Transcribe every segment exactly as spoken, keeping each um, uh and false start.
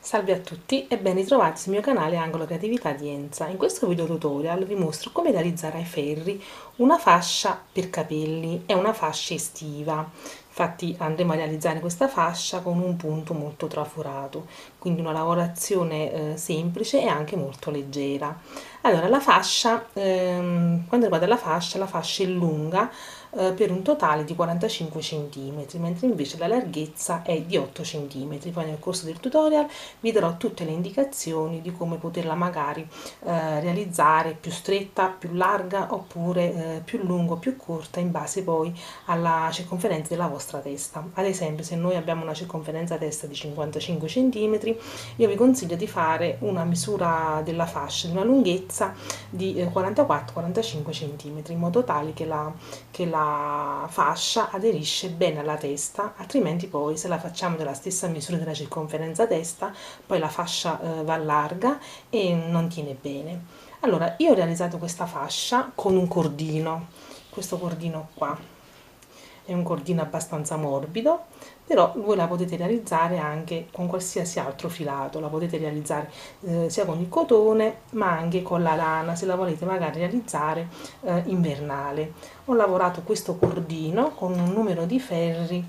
Salve a tutti e ben ritrovati sul mio canale Angolo Creatività di Enza. In questo video tutorial vi mostro come realizzare ai ferri una fascia per capelli. È una fascia estiva, infatti andremo a realizzare questa fascia con un punto molto traforato, quindi una lavorazione eh, semplice e anche molto leggera. Allora la fascia, ehm, quando riguarda la fascia, la fascia è lunga eh, per un totale di quarantacinque centimetri, mentre invece la larghezza è di otto centimetri. Poi nel corso del tutorial vi darò tutte le indicazioni di come poterla magari eh, realizzare più stretta, più larga oppure eh, più lunga o più corta in base poi alla circonferenza della vostra testa. Ad esempio, se noi abbiamo una circonferenza testa di cinquantacinque centimetri, io vi consiglio di fare una misura della fascia di una lunghezza di eh, quarantaquattro quarantacinque centimetri, in modo tale che la, che la fascia aderisce bene alla testa, altrimenti poi se la facciamo della stessa misura della circonferenza testa, poi la fascia eh, va larga e non tiene bene. Allora, io ho realizzato questa fascia con un cordino, questo cordino qua è un cordino abbastanza morbido, però voi la potete realizzare anche con qualsiasi altro filato, la potete realizzare eh, sia con il cotone ma anche con la lana, se la volete magari realizzare eh, invernale. Ho lavorato questo cordino con un numero di ferri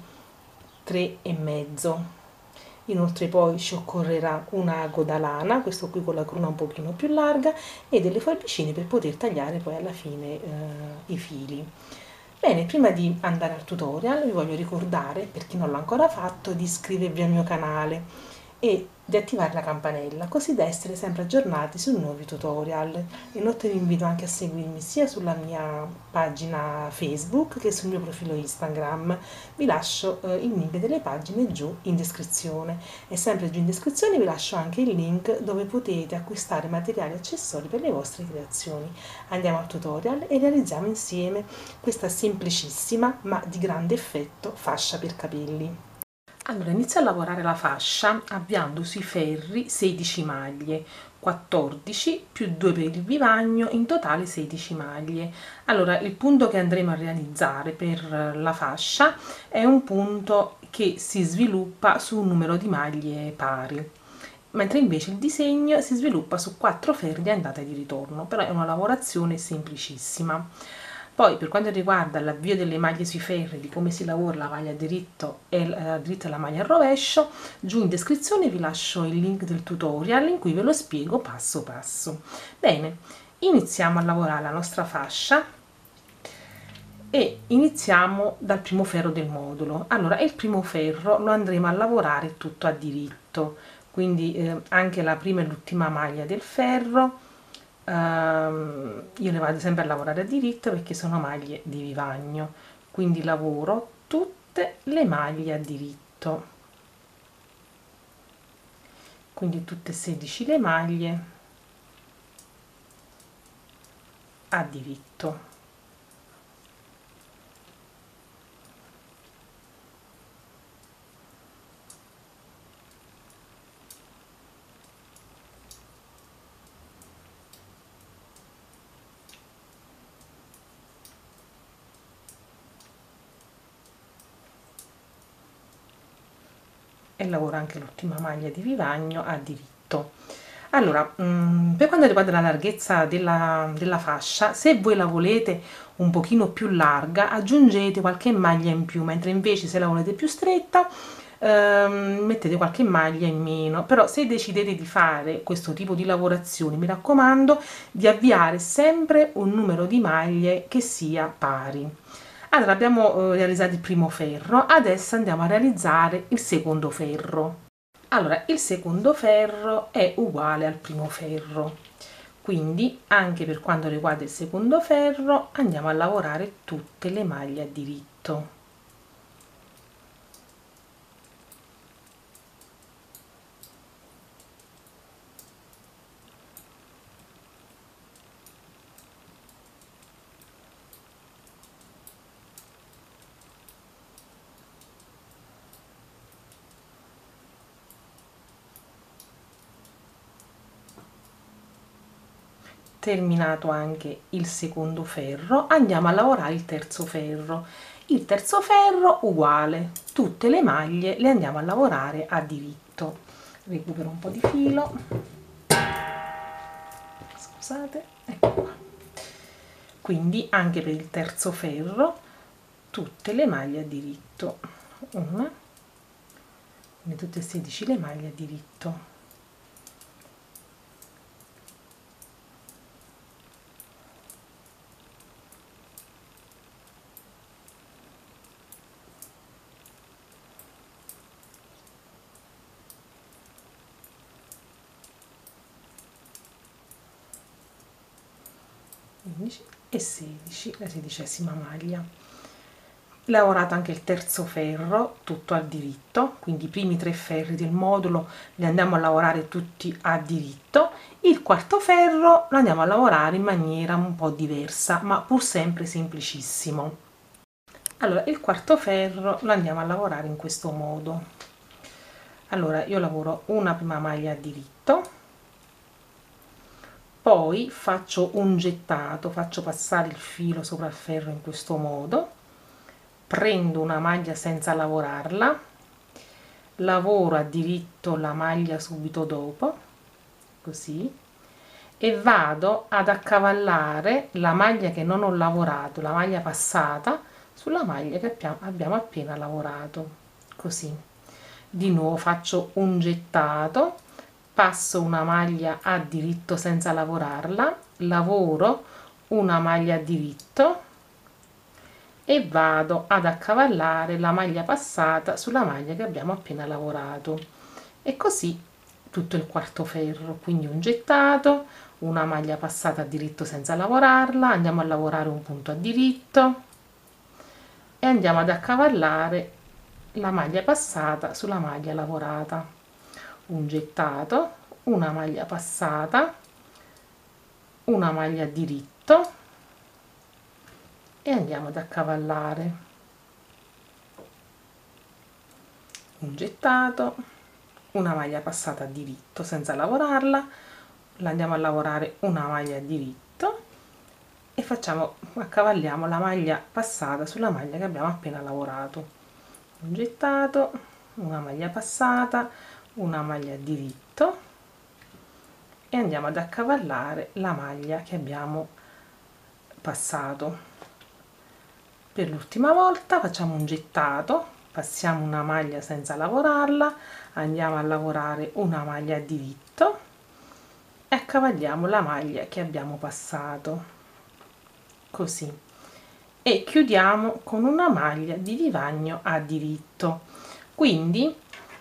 tre e mezzo. Inoltre poi ci occorrerà un ago da lana, questo qui con la cruna un pochino più larga, e delle forbicine per poter tagliare poi alla fine eh, i fili. Bene, prima di andare al tutorial vi voglio ricordare, per chi non l'ha ancora fatto, di iscrivervi al mio canale e di attivare la campanella, così da essere sempre aggiornati su nuovi tutorial. Inoltre vi invito anche a seguirmi sia sulla mia pagina Facebook che sul mio profilo Instagram. Vi lascio eh, il link delle pagine giù in descrizione, e sempre giù in descrizione vi lascio anche il link dove potete acquistare materiali e accessori per le vostre creazioni. Andiamo al tutorial e realizziamo insieme questa semplicissima ma di grande effetto fascia per capelli. Allora, inizio a lavorare la fascia avviando sui ferri sedici maglie, quattordici più due per il vivagno, in totale sedici maglie. Allora, il punto che andremo a realizzare per la fascia è un punto che si sviluppa su un numero di maglie pari, mentre invece il disegno si sviluppa su quattro ferri di andata e di ritorno, però è una lavorazione semplicissima. Poi, per quanto riguarda l'avvio delle maglie sui ferri, di come si lavora la maglia a diritto e la dritta e la maglia al rovescio, giù in descrizione vi lascio il link del tutorial in cui ve lo spiego passo passo. Bene, iniziamo a lavorare la nostra fascia e iniziamo dal primo ferro del modulo. Allora, il primo ferro lo andremo a lavorare tutto a diritto, quindi eh, anche la prima e l'ultima maglia del ferro. Uh, io le vado sempre a lavorare a diritto perché sono maglie di vivagno, quindi lavoro tutte le maglie a diritto, quindi tutte sedici le maglie a diritto. E lavoro anche l'ultima maglia di vivagno a diritto. Allora, per quanto riguarda la larghezza della, della fascia, se voi la volete un pochino più larga, aggiungete qualche maglia in più, mentre invece se la volete più stretta ehm, mettete qualche maglia in meno. Però se decidete di fare questo tipo di lavorazione, mi raccomando di avviare sempre un numero di maglie che sia pari. Allora, abbiamo realizzato il primo ferro, adesso andiamo a realizzare il secondo ferro. Allora, il secondo ferro è uguale al primo ferro, quindi anche per quanto riguarda il secondo ferro andiamo a lavorare tutte le maglie a diritto. Terminato anche il secondo ferro, andiamo a lavorare il terzo ferro. Il terzo ferro uguale, tutte le maglie le andiamo a lavorare a diritto. recupero un po' di filo, scusate, ecco qua. Quindi anche per il terzo ferro tutte le maglie a diritto, una, quindi tutte e sedici le maglie a diritto. quindici e sedici, la sedicesima maglia. Lavorato anche il terzo ferro tutto a diritto, quindi i primi tre ferri del modulo li andiamo a lavorare tutti a diritto, il quarto ferro lo andiamo a lavorare in maniera un po' diversa, ma pur sempre semplicissimo. Allora, il quarto ferro lo andiamo a lavorare in questo modo. Allora, io lavoro una prima maglia a diritto, poi faccio un gettato, faccio passare il filo sopra il ferro in questo modo, prendo una maglia senza lavorarla, lavoro a diritto la maglia subito dopo, così, e vado ad accavallare la maglia che non ho lavorato, la maglia passata, sulla maglia che abbiamo appena lavorato, così. Di nuovo faccio un gettato, passo una maglia a diritto senza lavorarla, lavoro una maglia a diritto e vado ad accavallare la maglia passata sulla maglia che abbiamo appena lavorato, e così tutto il quarto ferro. Quindi un gettato, una maglia passata a diritto senza lavorarla, andiamo a lavorare un punto a diritto e andiamo ad accavallare la maglia passata sulla maglia lavorata, un gettato, una maglia passata, una maglia a diritto e andiamo ad accavallare, un gettato, una maglia passata a diritto senza lavorarla, la andiamo a lavorare una maglia a diritto e facciamo, accavalliamo la maglia passata sulla maglia che abbiamo appena lavorato, un gettato, una maglia passata, una maglia a diritto e andiamo ad accavallare la maglia che abbiamo passato. Per l'ultima volta facciamo un gettato, passiamo una maglia senza lavorarla, andiamo a lavorare una maglia a diritto e accavalliamo la maglia che abbiamo passato, così, e chiudiamo con una maglia di divagno a diritto. Quindi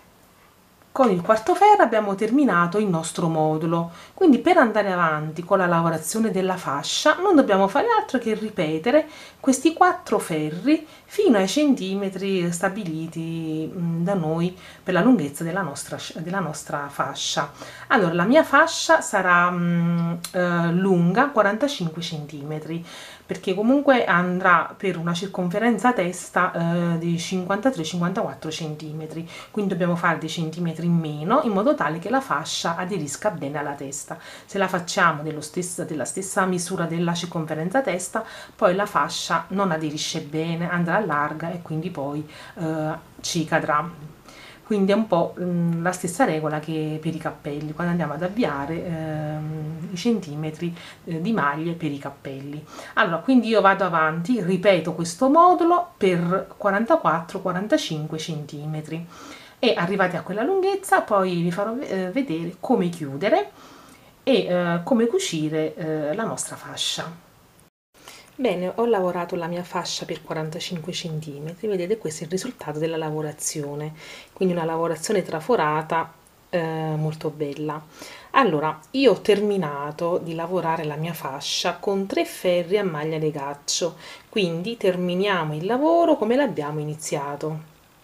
con il quarto ferro abbiamo terminato il nostro modulo, quindi per andare avanti con la lavorazione della fascia non dobbiamo fare altro che ripetere questi quattro ferri fino ai centimetri stabiliti da noi per la lunghezza della nostra, della nostra fascia. Allora, la mia fascia sarà mh, eh, lunga quarantacinque centimetri, perché comunque andrà per una circonferenza testa eh, di cinquantatré cinquantaquattro centimetri, quindi dobbiamo fare dei centimetri in meno in modo tale che la fascia aderisca bene alla testa. Se la facciamo dello stesso, della stessa misura della circonferenza testa, poi la fascia non aderisce bene, andrà larga e quindi poi eh, ci cadrà. Quindi è un po' mh, la stessa regola che per i cappelli, quando andiamo ad avviare ehm, i centimetri eh, di maglie per i cappelli. Allora, quindi io vado avanti, ripeto questo modulo per quarantaquattro quarantacinque centimetri e arrivati a quella lunghezza poi vi farò eh, vedere come chiudere e eh, come cucire eh, la nostra fascia. Bene, ho lavorato la mia fascia per quarantacinque centimetri, vedete questo è il risultato della lavorazione, quindi una lavorazione traforata eh, molto bella. Allora, io ho terminato di lavorare la mia fascia con tre ferri a maglia legaccio, quindi terminiamo il lavoro come l'abbiamo iniziato.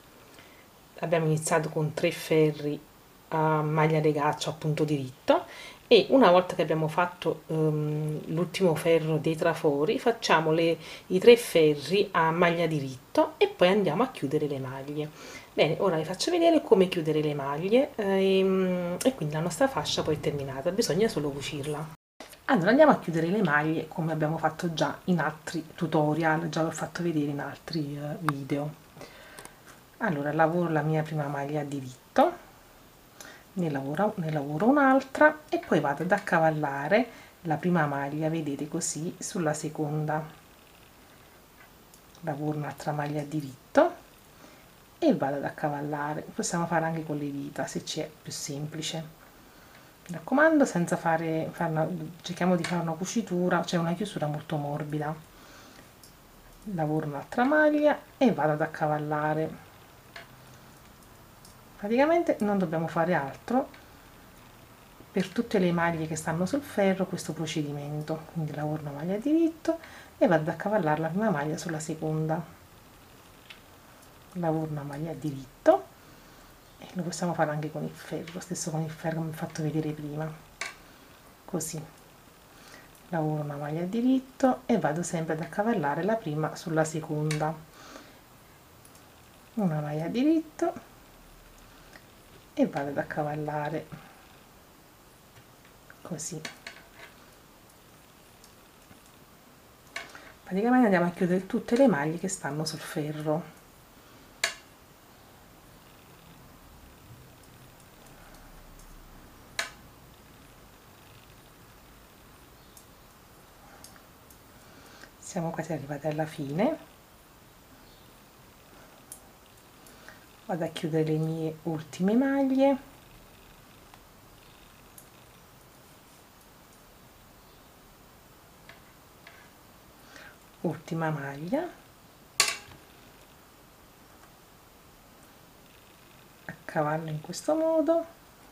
Abbiamo iniziato con tre ferri a maglia legaccio a punto diritto e una volta che abbiamo fatto um, l'ultimo ferro dei trafori facciamo le, i tre ferri a maglia diritto e poi andiamo a chiudere le maglie. Bene, ora vi faccio vedere come chiudere le maglie ehm, e quindi la nostra fascia poi è terminata, bisogna solo cucirla. Allora andiamo a chiudere le maglie come abbiamo fatto già in altri tutorial, già l'ho fatto vedere in altri uh, video. Allora lavoro la mia prima maglia a diritto, ne lavoro, ne lavoro un'altra e poi vado ad accavallare la prima maglia, vedete, così sulla seconda. Lavoro un'altra maglia a diritto e vado ad accavallare. Possiamo fare anche con le dita se ci è più semplice. Mi raccomando, senza fare, fare una, cerchiamo di fare una cucitura, cioè una chiusura molto morbida. Lavoro un'altra maglia e vado ad accavallare. Praticamente non dobbiamo fare altro per tutte le maglie che stanno sul ferro, questo procedimento. Quindi lavoro una maglia a diritto e vado ad accavallare la prima maglia sulla seconda. Lavoro una maglia a diritto e lo possiamo fare anche con il ferro, lo stesso con il ferro che vi ho fatto vedere prima, così. Lavoro una maglia a diritto e vado sempre ad accavallare la prima sulla seconda. Una maglia a diritto e vado ad accavallare così. Praticamente andiamo a chiudere tutte le maglie che stanno sul ferro. Siamo quasi arrivati alla fine. Vado a chiudere le mie ultime maglie. Ultima maglia. Accavallo in questo modo,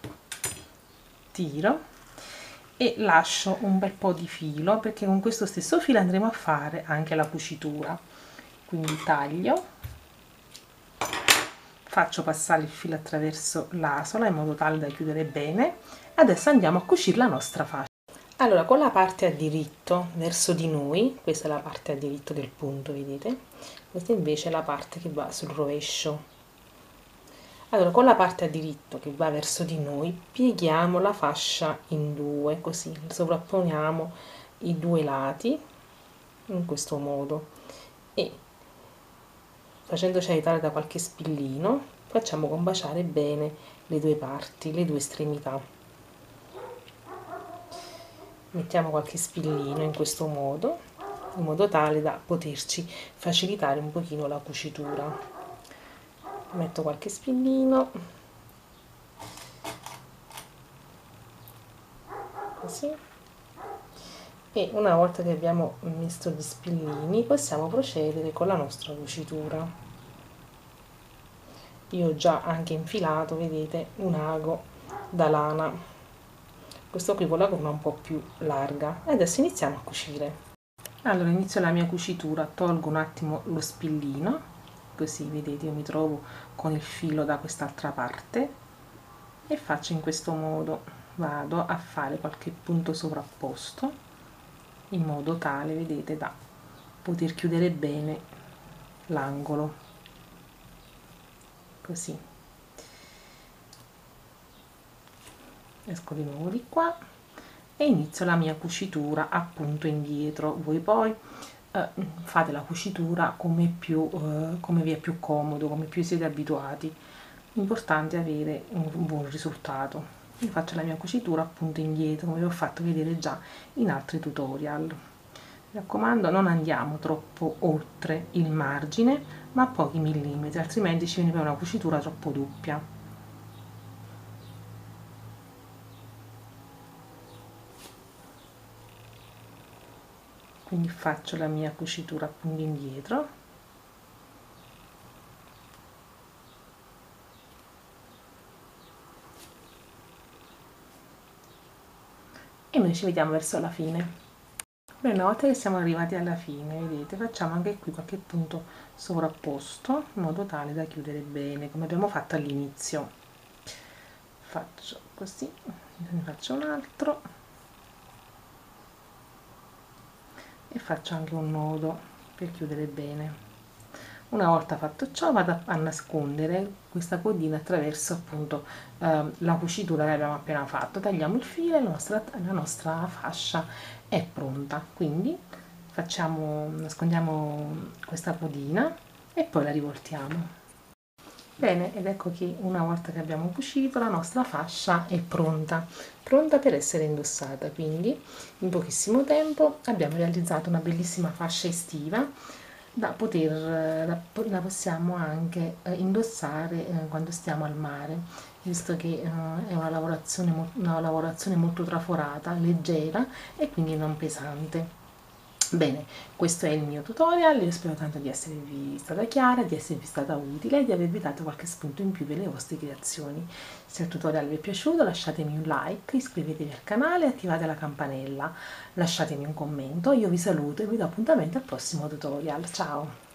tiro e lascio un bel po' di filo, perché con questo stesso filo andremo a fare anche la cucitura. Quindi taglio, faccio passare il filo attraverso l'asola in modo tale da chiudere bene. Adesso andiamo a cucire la nostra fascia. Allora, con la parte a diritto verso di noi, questa è la parte a diritto del punto, vedete? Questa invece è la parte che va sul rovescio. Allora, con la parte a diritto che va verso di noi, pieghiamo la fascia in due, così sovrapponiamo i due lati in questo modo e facendoci aiutare da qualche spillino facciamo combaciare bene le due parti, le due estremità. Mettiamo qualche spillino in questo modo, in modo tale da poterci facilitare un pochino la cucitura. Metto qualche spillino, così, e una volta che abbiamo messo gli spillini possiamo procedere con la nostra cucitura. Io ho già anche infilato, vedete, un ago da lana, questo qui con la gonna un po' più larga, e adesso iniziamo a cucire. Allora inizio la mia cucitura, tolgo un attimo lo spillino, così vedete io mi trovo con il filo da quest'altra parte e faccio in questo modo, vado a fare qualche punto sovrapposto in modo tale, vedete, da poter chiudere bene l'angolo, così. Esco di nuovo di qua e inizio la mia cucitura appunto indietro. Voi poi eh, fate la cucitura come più eh, come vi è più comodo, come più siete abituati. L'importante è avere un, un buon risultato. Io faccio la mia cucitura appunto indietro, come vi ho fatto vedere già in altri tutorial. Mi raccomando, non andiamo troppo oltre il margine, ma a pochi millimetri, altrimenti ci viene poi una cucitura troppo doppia. Quindi faccio la mia cucitura appunto indietro e noi ci vediamo verso la fine. Bene, una volta che siamo arrivati alla fine, vedete, facciamo anche qui qualche punto sovrapposto in modo tale da chiudere bene, come abbiamo fatto all'inizio. Faccio così, ne faccio un altro e faccio anche un nodo per chiudere bene. Una volta fatto ciò vado a nascondere questa codina attraverso appunto eh, la cucitura che abbiamo appena fatto, tagliamo il filo e la nostra, la nostra fascia è pronta. Quindi facciamo, nascondiamo questa codina e poi la rivoltiamo. Bene, ed ecco che una volta che abbiamo cucito la nostra fascia è pronta, pronta per essere indossata, quindi in pochissimo tempo abbiamo realizzato una bellissima fascia estiva da poter, la, la possiamo anche eh, indossare eh, quando stiamo al mare, visto che eh, è una lavorazione, mo- una lavorazione molto traforata, leggera e quindi non pesante. Bene, questo è il mio tutorial, io spero tanto di esservi stata chiara, di esservi stata utile e di avervi dato qualche spunto in più per le vostre creazioni. Se il tutorial vi è piaciuto lasciatemi un like, iscrivetevi al canale e attivate la campanella, lasciatemi un commento, io vi saluto e vi do appuntamento al prossimo tutorial, ciao!